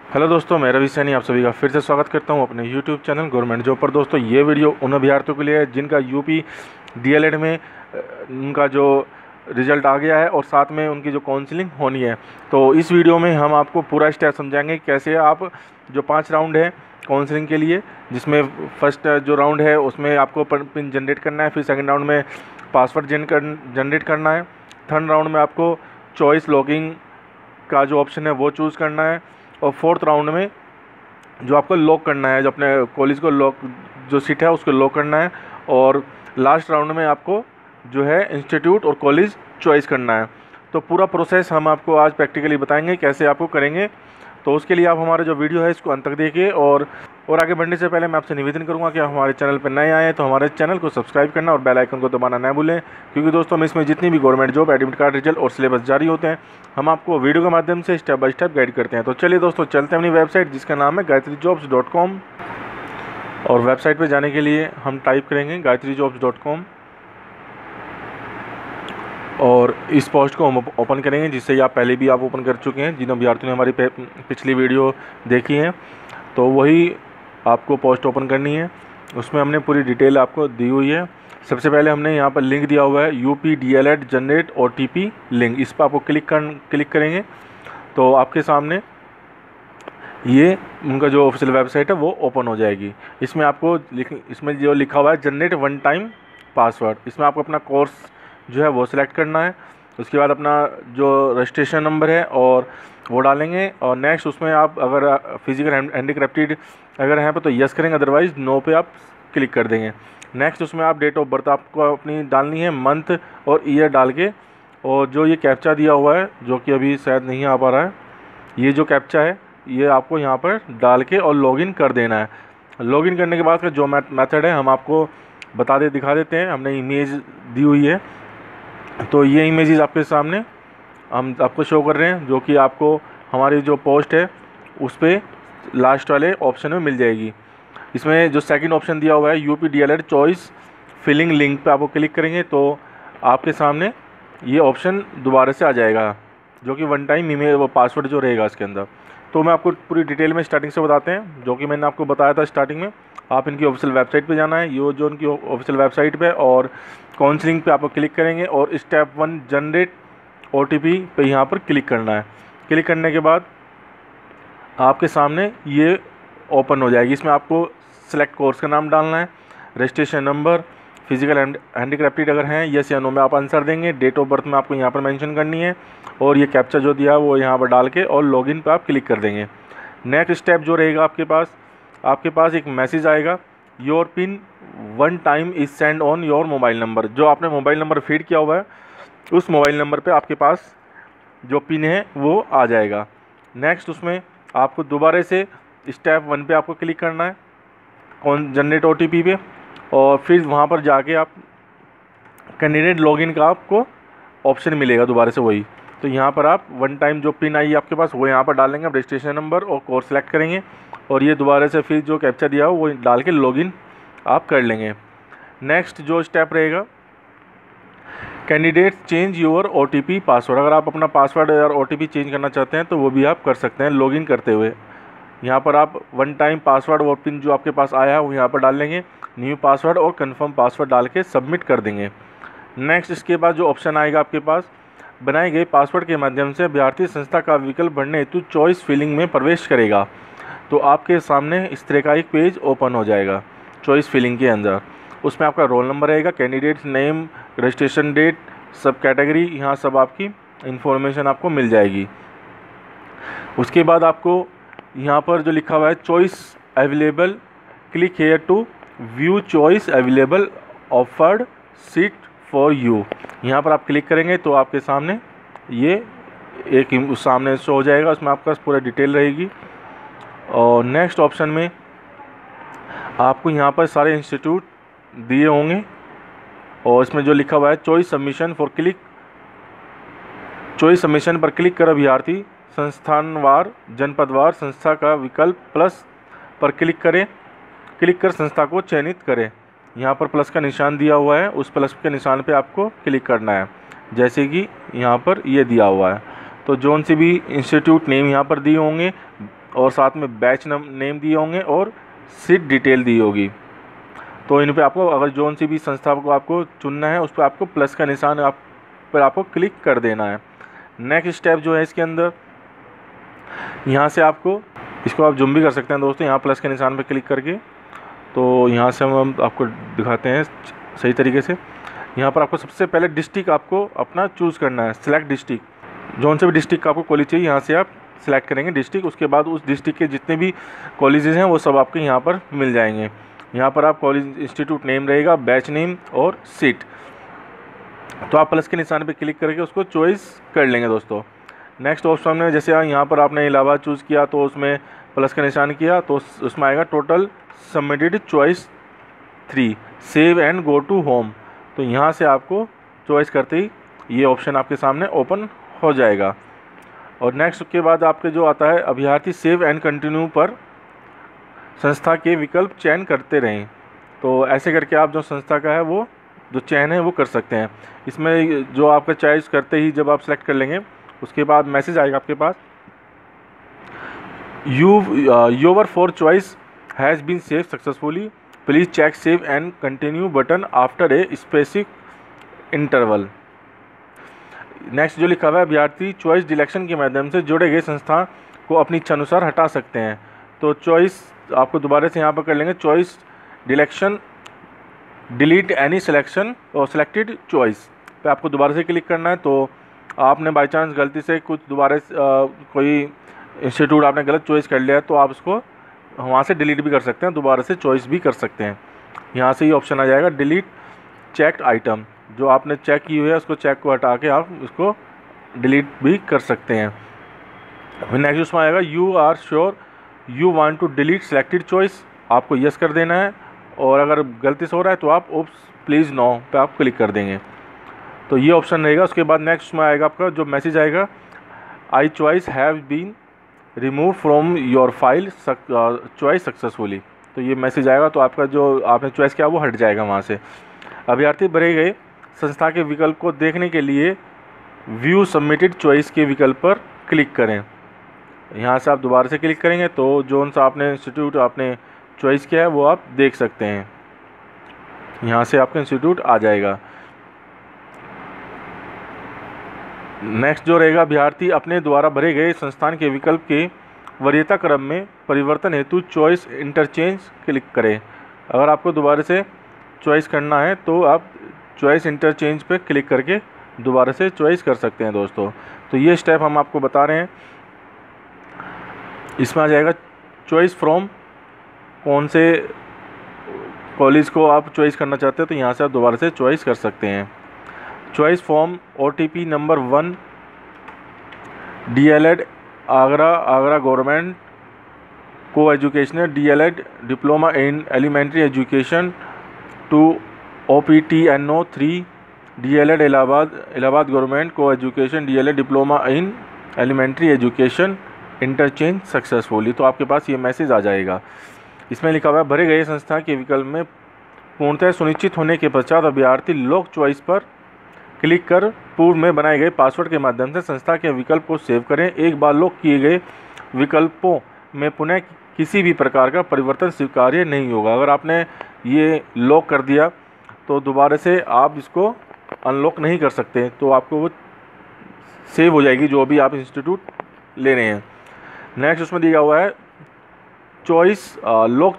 Hello दोस्तों, मैं रवि सैनी आप सभी का फिर से स्वागत करता हूं अपने यूट्यूब चैनल गवर्नमेंट जॉब पर। दोस्तों, ये वीडियो उन अभ्यर्थियों के लिए है जिनका यूपी डीएलएड में उनका जो रिज़ल्ट आ गया है और साथ में उनकी जो काउंसलिंग होनी है। तो इस वीडियो में हम आपको पूरा स्टेप समझाएंगे कैसे आप जो 5 राउंड है काउंसलिंग के लिए, जिसमें फर्स्ट जो राउंड है उसमें आपको पिन जनरेट करना है, फिर सेकेंड राउंड में पासवर्ड जनरेट करना है, थर्ड राउंड में आपको चॉइस लॉगिंग का जो ऑप्शन है वो चूज़ करना है, और फोर्थ राउंड में जो आपको लॉक करना है, जो अपने कॉलेज को लॉक जो सीट है उसको लॉक करना है, और लास्ट राउंड में आपको जो है इंस्टीट्यूट और कॉलेज चॉइस करना है। तो पूरा प्रोसेस हम आपको आज प्रैक्टिकली बताएंगे कैसे आपको करेंगे। तो उसके लिए आप हमारा जो वीडियो है इसको अंत तक देखिए। और आगे बढ़ने से पहले मैं आपसे निवेदन करूंगा कि आप हमारे चैनल पर नए आए हैं तो हमारे चैनल को सब्सक्राइब करना और बेल आइकन को दबाना ना भूलें, क्योंकि दोस्तों हम इसमें जितनी भी government job, admit card, result और सिलेबस जारी होते हैं हम आपको वीडियो के माध्यम से स्टेप बाय स्टेप गाइड करते हैं। तो चलिए दोस्तों, चलते हैं अपनी वेबसाइट जिसका नाम है gayatrijobs.com। और वेबसाइट पर जाने के लिए हम टाइप करेंगे gayatrijobs.com और इस पोस्ट को हम ओपन करेंगे, जिससे आप पहले भी आप ओपन कर चुके हैं। जिन अभ्यर्थियों ने हमारी पिछली वीडियो देखी है तो वही आपको पोस्ट ओपन करनी है। उसमें हमने पूरी डिटेल आपको दी हुई है। सबसे पहले हमने यहाँ पर लिंक दिया हुआ है UP DElEd generate OTP link. इस पर आपको क्लिक करेंगे तो आपके सामने ये उनका जो ऑफिशियल वेबसाइट है वो ओपन हो जाएगी। इसमें आपको इसमें जो लिखा हुआ है जनरेट वन टाइम पासवर्ड, इसमें आपको अपना कोर्स जो है वो सिलेक्ट करना है। उसके बाद अपना जो रजिस्ट्रेशन नंबर है और वो डालेंगे, और नेक्स्ट उसमें आप अगर फिजिकल हैंडीक्रैफ्टेड अगर हैं तो यस करेंगे, अदरवाइज़ नो पे आप क्लिक कर देंगे। नेक्स्ट उसमें आप डेट ऑफ बर्थ आपको अपनी डालनी है, मंथ और ईयर डाल के, और जो ये कैप्चा दिया हुआ है जो कि अभी शायद नहीं आ पा रहा है, ये जो कैप्चा है ये आपको यहाँ पर डाल के और लॉगिन कर देना है। लॉगिन करने के बाद का जो मेथड है हम आपको दिखा देते हैं। हमने इमेज दी हुई है, तो ये इमेजेस आपके सामने हम आपको शो कर रहे हैं, जो कि आपको हमारी जो पोस्ट है उस पर लास्ट वाले ऑप्शन में मिल जाएगी। इसमें जो सेकंड ऑप्शन दिया हुआ है UP DElEd choice filling link पे आपको क्लिक करेंगे तो आपके सामने ये ऑप्शन दोबारा से आ जाएगा, जो कि वन टाइम ईमेल वो पासवर्ड जो रहेगा इसके अंदर। तो मैं आपको पूरी डिटेल में स्टार्टिंग से बताते हैं, जो कि मैंने आपको बताया था स्टार्टिंग में। आप इनकी ऑफिशियल वेबसाइट पे जाना है, ये जो उनकी ऑफिशियल वेबसाइट पे, और काउंसलिंग पे आपको क्लिक करेंगे और स्टेप 1 जनरेट OTP पे यहाँ पर क्लिक करना है। क्लिक करने के बाद आपके सामने ये ओपन हो जाएगी। इसमें आपको सेलेक्ट कोर्स का नाम डालना है, रजिस्ट्रेशन नंबर, फिजिकल हैंडीक्रैफ्टेड अगर हैं यस या नो में आप आंसर देंगे, डेट ऑफ बर्थ में आपको यहाँ पर मेंशन करनी है, और ये कैप्चा जो दिया है वो यहाँ पर डाल के और लॉगिन पे आप क्लिक कर देंगे। नेक्स्ट स्टेप जो रहेगा आपके पास एक मैसेज आएगा, your pin one time is send on your mobile number. जो आपने मोबाइल नंबर फीड किया हुआ है उस मोबाइल नंबर पे आपके पास जो पिन है वो आ जाएगा। नेक्स्ट उसमें आपको दोबारा से स्टेप 1 पे आपको क्लिक करना है, जनरेट OTP पे, और फिर वहाँ पर जाके आप कैंडिडेट लॉगिन का आपको ऑप्शन मिलेगा दोबारा से वही। तो यहाँ पर आप वन टाइम जो पिन आई है आपके पास वो यहाँ पर डालेंगे, आप रजिस्ट्रेशन नंबर और कोर्स सेलेक्ट करेंगे, और ये दोबारा से फिर जो कैप्चा दिया हो वो डाल के लॉगिन आप कर लेंगे। नेक्स्ट जो स्टेप रहेगा, candidate change your OTP password. अगर आप अपना पासवर्ड और OTP चेंज करना चाहते हैं तो वो भी आप कर सकते हैं लॉगिन करते हुए। यहाँ पर आप वन टाइम पासवर्ड और पिन जो आपके पास आया है वो यहाँ पर डाल लेंगे, न्यू पासवर्ड और कंफर्म पासवर्ड डाल के सबमिट कर देंगे। नेक्स्ट इसके बाद जो ऑप्शन आएगा आपके पास, बनाए गए पासवर्ड के माध्यम से अभ्यर्थी संस्था का विकल्प भरने हेतु चॉइस फिलिंग में प्रवेश करेगा। तो आपके सामने इस तरह का एक पेज ओपन हो जाएगा चॉइस फिलिंग के अंदर। उसमें आपका रोल नंबर रहेगा, candidate name, registration date, sub category, यहाँ सब आपकी इन्फॉर्मेशन आपको मिल जाएगी। उसके बाद आपको यहाँ पर जो लिखा हुआ है choice available, click here to view choice available offered seat for you, यहाँ पर आप क्लिक करेंगे तो आपके सामने ये एक सामने शो हो जाएगा, उसमें आपका पूरा डिटेल रहेगी। और नेक्स्ट ऑप्शन में आपको यहाँ पर सारे इंस्टीट्यूट दिए होंगे, और इसमें जो लिखा हुआ है choice submission for click, choice submission पर क्लिक कर अभ्यर्थी संस्थानवार जनपदवार संस्था का विकल्प प्लस पर क्लिक कर संस्था को चयनित करें। यहाँ पर प्लस का निशान दिया हुआ है, उस प्लस के निशान पे आपको क्लिक करना है, जैसे कि यहाँ पर ये दिया हुआ है। तो जोन से भी इंस्टीट्यूट नेम यहाँ पर दिए होंगे, और साथ में बैच नेम दिए होंगे और सीट डिटेल दी होगी। तो इन पे आपको अगर जोन सी भी संस्था को आपको चुनना है उस पर आपको प्लस का निशान पर आपको क्लिक कर देना है। नेक्स्ट स्टेप जो है इसके अंदर, यहाँ से आपको इसको आप जूम भी कर सकते हैं दोस्तों, यहाँ प्लस के निशान पर क्लिक करके। तो यहाँ से हम आपको दिखाते हैं सही तरीके से। यहाँ पर आपको सबसे पहले डिस्ट्रिक्ट आपको अपना चूज़ करना है, सिलेक्ट डिस्ट्रिक्ट। जोन से भी डिस्ट्रिक्ट आपको कॉलेज चाहिए यहाँ से आप सिलेक्ट करेंगे डिस्ट्रिक्ट। उसके बाद उस डिस्ट्रिक्ट के जितने भी कॉलेजेस हैं वो सब आपको यहाँ पर मिल जाएंगे। यहाँ पर आप कॉलेज इंस्टीट्यूट नेम रहेगा, बैच नेम और सीट। तो आप प्लस के निशान पे क्लिक करके उसको चॉइस कर लेंगे दोस्तों। नेक्स्ट ऑप्शन में जैसे यहाँ पर आपने इलाहाबाद चूज़ किया तो उसमें प्लस का निशान किया तो उसमें आएगा total submitted choice 3 save and go to home. तो यहाँ से आपको चॉइस करते ही ये ऑप्शन आपके सामने ओपन हो जाएगा। और नेक्स्ट के बाद आपके जो आता है अभ्यर्थी सेव एंड कंटिन्यू पर संस्था के विकल्प चयन करते रहें। तो ऐसे करके आप जो संस्था का है वो जो चयन है वो कर सकते हैं। इसमें जो आपका चॉइस करते ही जब आप सेलेक्ट कर लेंगे उसके बाद मैसेज आएगा आपके पास, your for choice has been save successfully, please check save and continue button after a specific interval. Next जो लिखा हुआ है अभ्यर्थी चॉइस डिलेक्शन के माध्यम से जोड़े गए संस्था को अपनी इच्छा अनुसार हटा सकते हैं। तो चॉइस आपको दोबारा से यहाँ पर कर लेंगे, choice deletion delete any selection और सिलेक्टेड चॉइस पे आपको दोबारा से क्लिक करना है। तो आपने बाई चांस गलती से कुछ दोबारा कोई इंस्टीट्यूट आपने गलत चॉइस कर लिया है तो आप उसको वहाँ से डिलीट भी कर सकते हैं, दोबारा से चॉइस भी कर सकते हैं। यहाँ से ये ऑप्शन आ जाएगा डिलीट चेक्ड आइटम, जो आपने चेक की हुई है उसको चेक को हटा के आप उसको डिलीट भी कर सकते हैं। नेक्स्ट उसमें आएगा you are sure you want to delete selected choice, आपको यस कर देना है। और अगर गलती से हो रहा है तो आप ओप्स प्लीज़ नो पे आप क्लिक कर देंगे। तो ये ऑप्शन रहेगा। उसके बाद नेक्स्ट में आएगा आपका जो मैसेज आएगा, I choice have been remove from your file choice successfully. तो ये मैसेज आएगा तो आपका जो आपने चॉइस किया वो हट जाएगा वहाँ से। अभ्यर्थी भरे गए संस्था के विकल्प को देखने के लिए व्यू सबमिटेड चॉइस के विकल्प पर क्लिक करें। यहाँ से आप दोबारा से क्लिक करेंगे तो जोन सा आपने इंस्टीट्यूट आपने चॉइस किया है वो आप देख सकते हैं। यहाँ से आपका इंस्टीट्यूट आ जाएगा। नेक्स्ट जो रहेगा अभ्यर्थी अपने द्वारा भरे गए संस्थान के विकल्प के वरीयता क्रम में परिवर्तन हेतु चॉइस इंटरचेंज क्लिक करें। अगर आपको दोबारा से चॉइस करना है तो आप चॉइस इंटरचेंज पे क्लिक करके दोबारा से चॉइस कर सकते हैं दोस्तों। तो ये स्टेप हम आपको बता रहे हैं। इसमें आ जाएगा चॉइस फ्रॉम, कौन से कॉलेज को आप चॉइस करना चाहते हैं तो यहाँ से आप दोबारा से चॉइस कर सकते हैं। Choice form OTP number 1 DLED Agra government को educational DLED diploma in elementary education to OPTNO 3 DLED Allahabad government को education DLED diploma in elementary education interchange successfully. तो आपके पास ये मैसेज आ जाएगा। इसमें लिखा हुआ है भरे गए संस्था के विकल्प में पूर्णतः सुनिश्चित होने के पश्चात अभ्यर्थी लॉक चॉइस पर क्लिक कर पूर्व में बनाए गए पासवर्ड के माध्यम से संस्था के विकल्प को सेव करें। एक बार लॉक किए गए विकल्पों में पुनः किसी भी प्रकार का परिवर्तन स्वीकार्य नहीं होगा। अगर आपने ये लॉक कर दिया तो दोबारा से आप इसको अनलॉक नहीं कर सकते, तो आपको वो सेव हो जाएगी जो भी आप इंस्टीट्यूट ले रहे हैं। नेक्स्ट उसमें दिया हुआ है चॉइस लॉक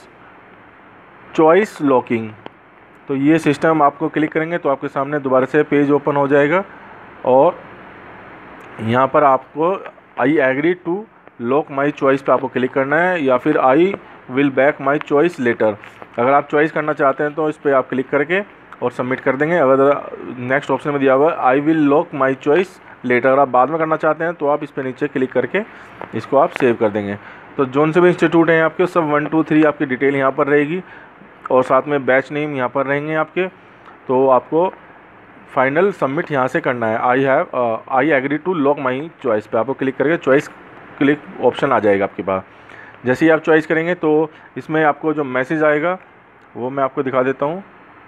चॉइस लॉकिंग। तो ये सिस्टम आपको क्लिक करेंगे तो आपके सामने दोबारा से पेज ओपन हो जाएगा और यहाँ पर आपको I agree to lock my choice पे आपको क्लिक करना है या फिर I will back my choice later. अगर आप चॉइस करना चाहते हैं तो इस पर आप क्लिक करके और सबमिट कर देंगे। अगर नेक्स्ट ऑप्शन में दिया हुआ है I will lock my choice later, अगर आप बाद में करना चाहते हैं तो आप इस पर नीचे क्लिक करके इसको आप सेव कर देंगे। तो जोन से भी इंस्टीट्यूट हैं आपके सब 1 2 3 आपकी डिटेल यहाँ पर रहेगी और साथ में बैच नेम यहाँ पर रहेंगे आपके। तो आपको फाइनल सबमिट यहाँ से करना है। I agree to lock my choice पे आपको क्लिक करके चॉइस क्लिक ऑप्शन आ जाएगा आपके पास। जैसे ही आप चॉइस करेंगे तो इसमें आपको जो मैसेज आएगा वो मैं आपको दिखा देता हूँ।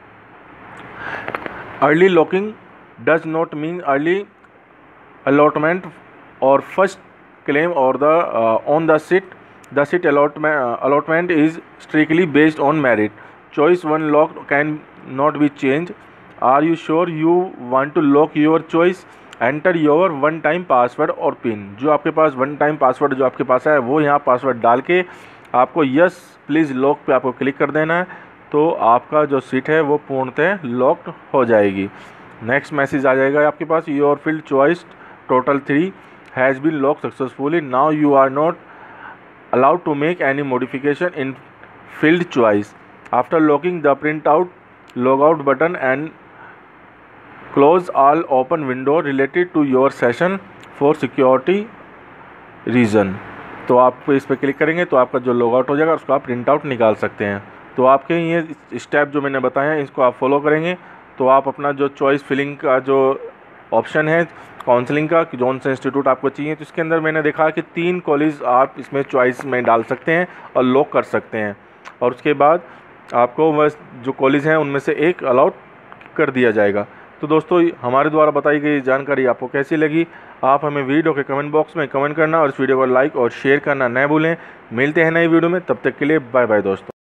Early locking does not mean early allotment और first claim or on the seat allotment is strictly based on merit. Choice one locked can not be changed. Are you sure you want to lock your choice? Enter your one time password और pin. जो आपके पास one time password जो आपके पास है वो यहाँ password डाल के आपको यस प्लीज़ लॉक पे आपको क्लिक कर देना है, तो आपका जो सीट है वो पूर्णतः लॉक्ड हो जाएगी। नेक्स्ट मैसेज आ जाएगा आपके पास, your field choice total 3 has been lock successfully, now you are not allowed to make any modification in field choice. After locking the printout logout button and close all open window related to your session for security reason. तो आप इस पर click करेंगे तो आपका जो logout हो जाएगा उसको आप प्रिंट आउट निकाल सकते हैं। तो आपके ये स्टेप जो मैंने बताए हैं इसको आप फॉलो करेंगे तो आप अपना जो चॉइस फिलिंग का जो ऑप्शन है काउंसलिंग का कि जौन सा इंस्टीट्यूट आपको चाहिए, तो इसके अंदर मैंने देखा कि 3 कॉलेज आप इसमें चॉइस में डाल सकते हैं और लॉक कर सकते हैं, और उसके बाद आपको बस जो कॉलेज हैं उनमें से एक अलाउट कर दिया जाएगा। तो दोस्तों हमारे द्वारा बताई गई जानकारी आपको कैसी लगी, आप हमें वीडियो के कमेंट बॉक्स में कमेंट करना और इस वीडियो को लाइक और शेयर करना न भूलें। मिलते हैं नई वीडियो में, तब तक के लिए बाय बाय दोस्तों।